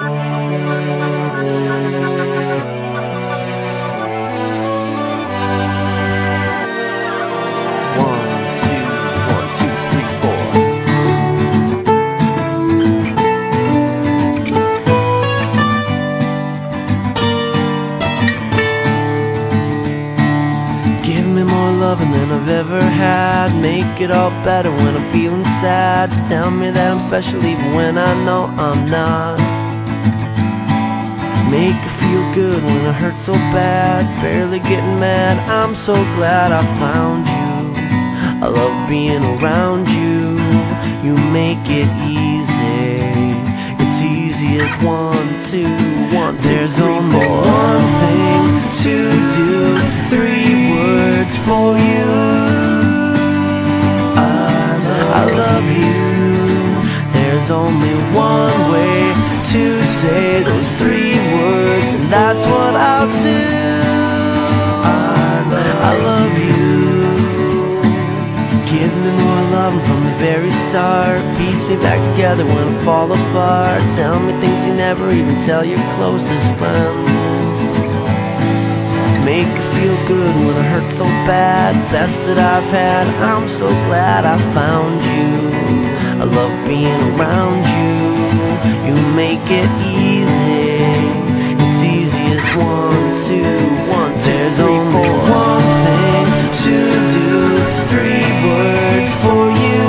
Than I've ever had. Make it all better when I'm feeling sad. Tell me that I'm special even when I know I'm not. Make it feel good when it hurts so bad. Barely getting mad, I'm so glad I found you. I love being around you. You make it easy. It's easy as 1, 2, 1, 2, there's 3, only 4. One thing to do, 3 words for you. I love you. There's only one way to say those 3 words, and that's what I'll do. I love you. Give me more love from the very start. Piece me back together when I fall apart. Tell me things you never even tell your closest friends. Make it feel good when it hurts so bad. Best that I've had, I'm so glad I found you. I love being around you. You make it easy. It's easy as 1, 2, 1, 2, there's 3, 4. Only one thing to do, 3 words for you.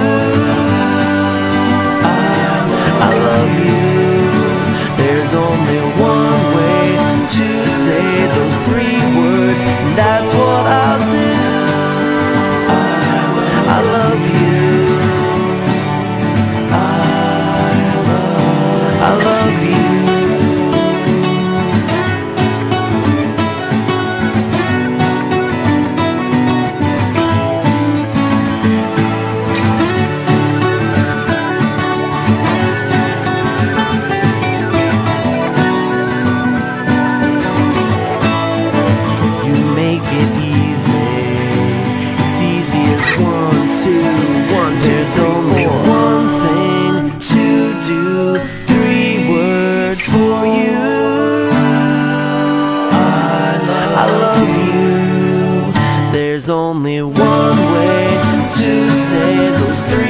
I love you. There's only one way to say those 3 words, and that's what I'll do. I love you. I love you. There's only one thing to do, 3 words for you. I love you. There's only one way to say those 3